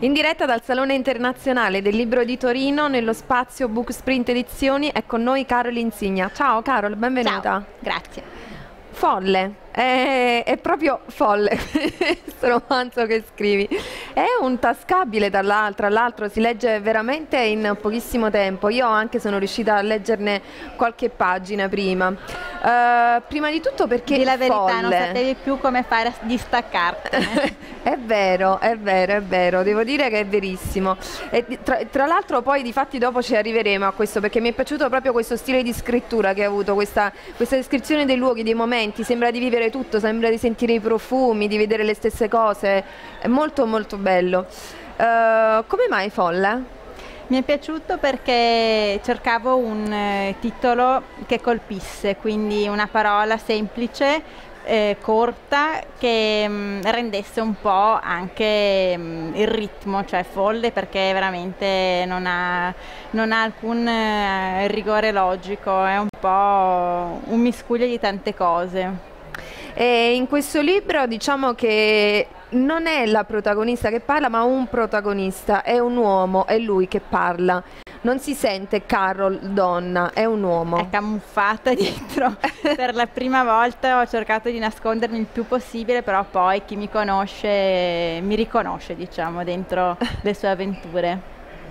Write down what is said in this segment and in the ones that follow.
In diretta dal Salone Internazionale del Libro di Torino, nello spazio Book Sprint Edizioni, è con noi Carol Insigna. Ciao Carol, benvenuta. Ciao, grazie. Folle, è proprio folle questo romanzo che scrivi. È un tascabile tra l'altro si legge veramente in pochissimo tempo. Io anche sono riuscita a leggerne qualche pagina prima. Prima di tutto perché di la verità folle. Non sapevi più come fare a distaccartene. È vero, devo dire che è verissimo. E tra l'altro poi difatti dopo ci arriveremo a questo, perché mi è piaciuto proprio questo stile di scrittura che ha avuto, questa descrizione dei luoghi, dei momenti, sembra di vivere tutto, sembra di sentire i profumi, di vedere le stesse cose, è molto molto bello. Come mai folle? Mi è piaciuto perché cercavo un titolo che colpisse, quindi una parola semplice, corta, che rendesse un po' anche il ritmo, cioè folle perché veramente non ha alcun rigore logico, è un po' un miscuglio di tante cose. E in questo libro diciamo che non è la protagonista che parla, ma un protagonista, è un uomo, è lui che parla. Non si sente Carol donna, è un uomo. È camuffata dietro. Per la prima volta ho cercato di nascondermi il più possibile, però poi chi mi conosce mi riconosce, diciamo, dentro le sue avventure.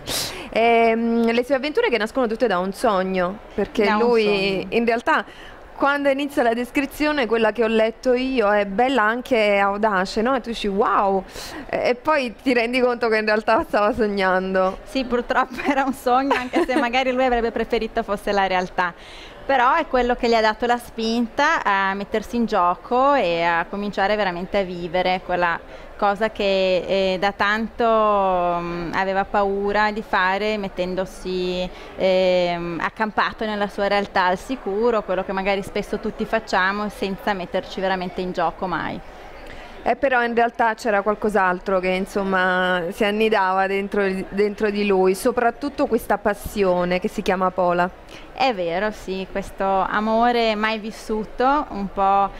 Le sue avventure che nascono tutte da un sogno, perché lui in realtà, quando inizia la descrizione, quella che ho letto io, è bella anche audace, no? E tu dici wow, e poi ti rendi conto che in realtà stava sognando. Sì, purtroppo era un sogno, anche se magari lui avrebbe preferito fosse la realtà. Però è quello che gli ha dato la spinta a mettersi in gioco e a cominciare veramente a vivere quella cosa che da tanto aveva paura di fare, mettendosi accampato nella sua realtà al sicuro, quello che magari spesso tutti facciamo senza metterci veramente in gioco mai. Però in realtà c'era qualcos'altro che insomma si annidava dentro di lui, soprattutto questa passione che si chiama Pola. È vero, sì, questo amore mai vissuto, un po'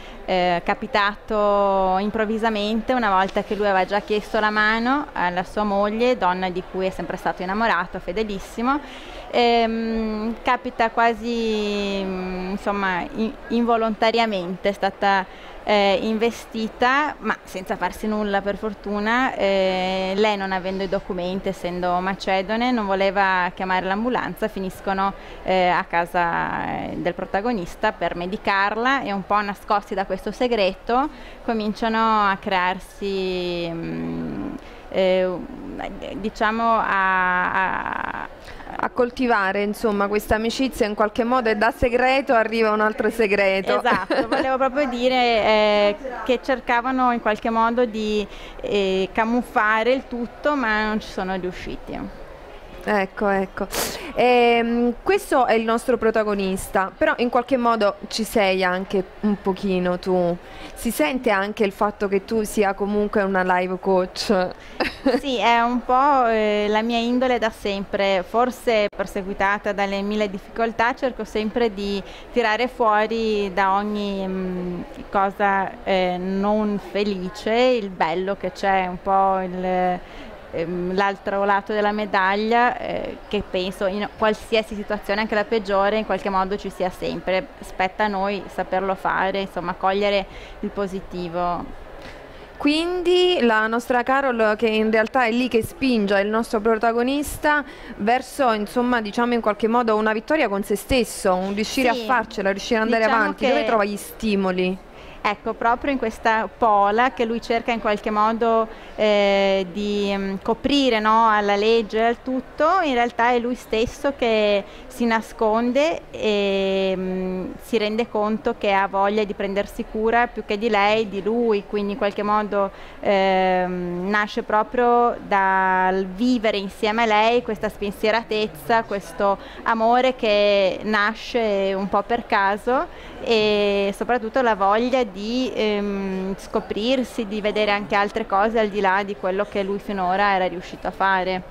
capitato improvvisamente una volta che lui aveva già chiesto la mano alla sua moglie, donna di cui è sempre stato innamorato, fedelissimo. Capita quasi insomma involontariamente, è stata investita, ma senza farsi nulla per fortuna. Lei, non avendo i documenti, essendo macedone, non voleva chiamare l'ambulanza, finiscono a casa del protagonista per medicarla e un po' nascosti da questo segreto cominciano a crearsi diciamo a coltivare insomma questa amicizia in qualche modo, e da segreto arriva un altro segreto. Esatto, volevo proprio dire che cercavano in qualche modo di camuffare il tutto, ma non ci sono riusciti. Ecco. Questo è il nostro protagonista, però in qualche modo ci sei anche un pochino tu. Si sente anche il fatto che tu sia comunque una life coach. Sì, è un po' la mia indole da sempre, forse perseguitata dalle mille difficoltà, cerco sempre di tirare fuori da ogni cosa non felice il bello che c'è, un po' l'altro lato della medaglia, che penso in qualsiasi situazione, anche la peggiore, in qualche modo ci sia sempre. Spetta a noi saperlo fare, insomma, cogliere il positivo. Quindi la nostra Carol, che in realtà è lì che spinge il nostro protagonista verso, insomma, diciamo in qualche modo una vittoria con se stesso, un riuscire a farcela, riuscire ad andare avanti. Dove trova gli stimoli? Ecco, proprio in questa Pola che lui cerca in qualche modo di coprire, no, alla legge e al tutto, in realtà è lui stesso che si nasconde e si rende conto che ha voglia di prendersi cura più che di lei, di lui, quindi in qualche modo nasce proprio dal vivere insieme a lei questa spensieratezza, questo amore che nasce un po' per caso, e soprattutto la voglia di scoprirsi, di vedere anche altre cose al di là di quello che lui finora era riuscito a fare.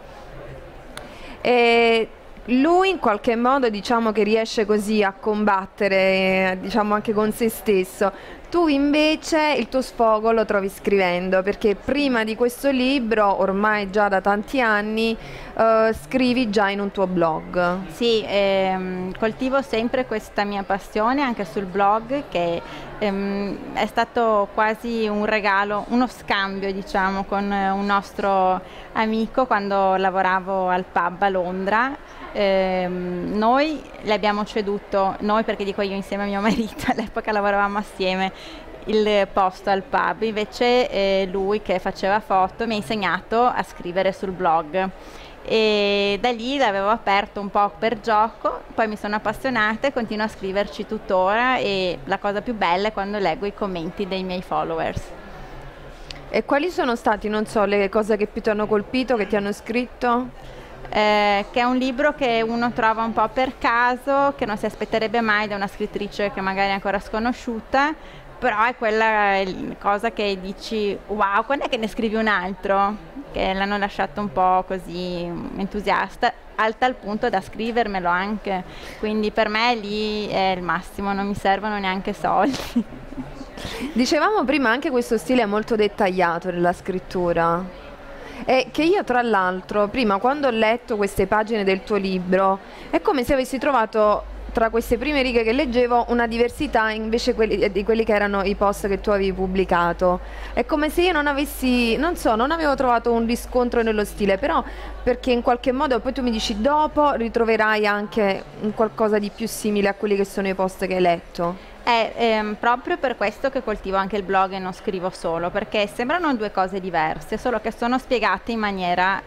E lui in qualche modo, diciamo, che riesce così a combattere, diciamo, anche con se stesso. Tu invece il tuo sfogo lo trovi scrivendo, perché prima di questo libro, ormai già da tanti anni, scrivi già in un tuo blog. Sì, coltivo sempre questa mia passione anche sul blog, che è stato quasi un regalo, uno scambio diciamo con un nostro amico quando lavoravo al pub a Londra. Noi le abbiamo ceduto, noi perché dico io insieme a mio marito, all'epoca lavoravamo assieme, il posto al pub, invece lui che faceva foto mi ha insegnato a scrivere sul blog e da lì l'avevo aperto un po' per gioco, poi mi sono appassionata e continuo a scriverci tuttora, e la cosa più bella è quando leggo i commenti dei miei followers. E quali sono stati, non so, le cose che più ti hanno colpito, che ti hanno scritto? Che è un libro che uno trova un po' per caso, che non si aspetterebbe mai da una scrittrice che magari è ancora sconosciuta, però è quella cosa che dici wow, quando è che ne scrivi un altro? Che l'hanno lasciato un po' così entusiasta, al tal punto da scrivermelo anche, quindi per me lì è il massimo, non mi servono neanche soldi. Dicevamo prima anche questo stile è molto dettagliato nella scrittura. E che io tra l'altro prima, quando ho letto queste pagine del tuo libro, è come se avessi trovato tra queste prime righe che leggevo una diversità invece di quelli che erano i post che tu avevi pubblicato. È come se io non avessi, non so, non avevo trovato un riscontro nello stile, però perché in qualche modo poi tu mi dici dopo ritroverai anche un qualcosa di più simile a quelli che sono i post che hai letto. È proprio per questo che coltivo anche il blog e non scrivo solo, perché sembrano due cose diverse, solo che sono spiegate in maniera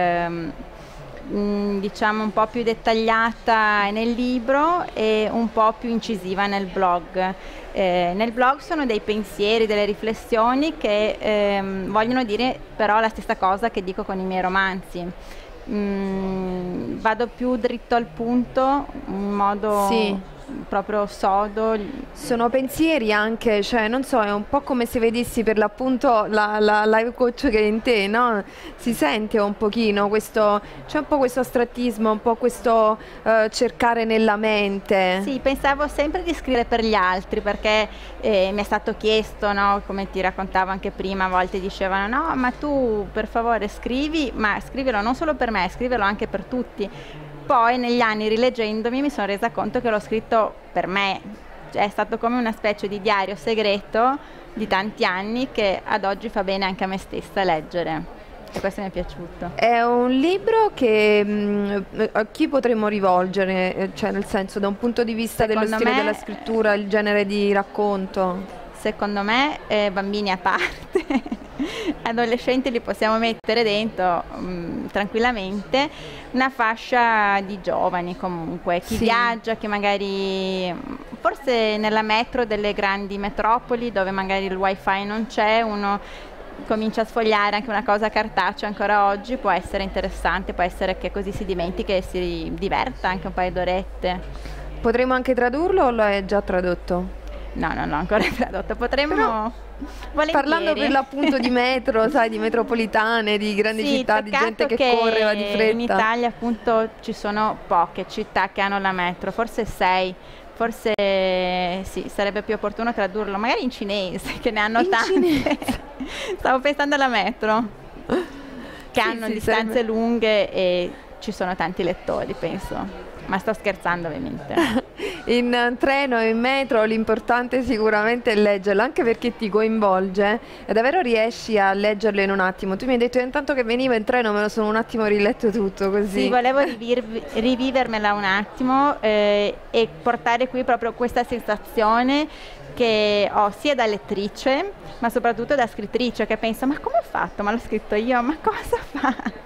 diciamo un po' più dettagliata nel libro e un po' più incisiva nel blog. Nel blog sono dei pensieri, delle riflessioni che vogliono dire però la stessa cosa che dico con i miei romanzi. Vado più dritto al punto, in modo... Sì. Proprio sodo. Sono pensieri anche, cioè non so, è un po' come se vedessi per l'appunto la life coach che è in te, no? Si sente un pochino questo, c'è un po' questo astrattismo, un po' questo cercare nella mente. Sì, pensavo sempre di scrivere per gli altri, perché mi è stato chiesto, no? Come ti raccontavo anche prima, a volte dicevano no, ma tu per favore scrivi, ma scrivilo non solo per me, scrivilo anche per tutti. Poi negli anni rileggendomi mi sono resa conto che l'ho scritto per me, cioè, è stato come una specie di diario segreto di tanti anni che ad oggi fa bene anche a me stessa leggere, e questo mi è piaciuto. È un libro che a chi potremmo rivolgere, cioè nel senso da un punto di vista dello stile della scrittura, il genere di racconto? Secondo me bambini a parte. Adolescenti li possiamo mettere dentro tranquillamente, una fascia di giovani comunque, chi viaggia, che magari forse nella metro delle grandi metropoli dove magari il wifi non c'è, uno comincia a sfogliare anche una cosa cartacea ancora oggi, può essere interessante, può essere che così si dimentichi e si diverta anche un paio d'orette. Potremmo anche tradurlo o lo hai già tradotto? No, ancora tradotto, potremmo... Però, volentieri. Parlando per l'appunto di metro, sai, di metropolitane, di grandi città, di gente che corre, va di fretta. In Italia appunto ci sono poche città che hanno la metro, forse 6, forse sì, sarebbe più opportuno tradurlo, magari in cinese, che ne hanno tante. Stavo pensando alla metro, che hanno distanze lunghe e ci sono tanti lettori, penso. Ma sto scherzando ovviamente. In treno e in metro l'importante sicuramente è leggerlo, anche perché ti coinvolge e davvero riesci a leggerlo in un attimo. Tu mi hai detto intanto che venivo in treno, me lo sono un attimo riletto tutto così. Sì, volevo rivivermela un attimo e portare qui proprio questa sensazione che ho sia da lettrice ma soprattutto da scrittrice, che penso ma come ho fatto? Ma l'ho scritto io, ma cosa fa?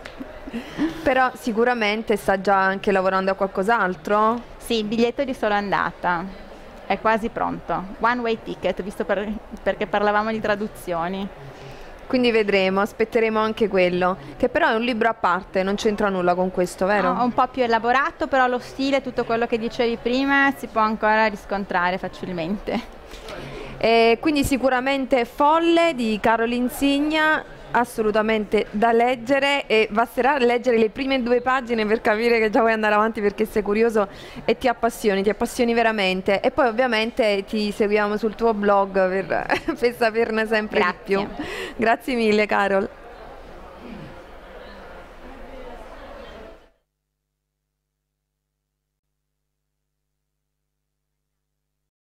Però sicuramente sta già anche lavorando a qualcos'altro? Sì, il biglietto di sola andata è quasi pronto, one way ticket, visto perché parlavamo di traduzioni. Quindi vedremo, aspetteremo anche quello, che però è un libro a parte, non c'entra nulla con questo, vero? No, un po' più elaborato, però lo stile, tutto quello che dicevi prima, si può ancora riscontrare facilmente. Quindi sicuramente Folle di Carol Insigna assolutamente da leggere, e basterà leggere le prime 2 pagine per capire che già vuoi andare avanti perché sei curioso e ti appassioni veramente. E poi ovviamente ti seguiamo sul tuo blog per saperne sempre di più. Grazie. Grazie mille, Carol.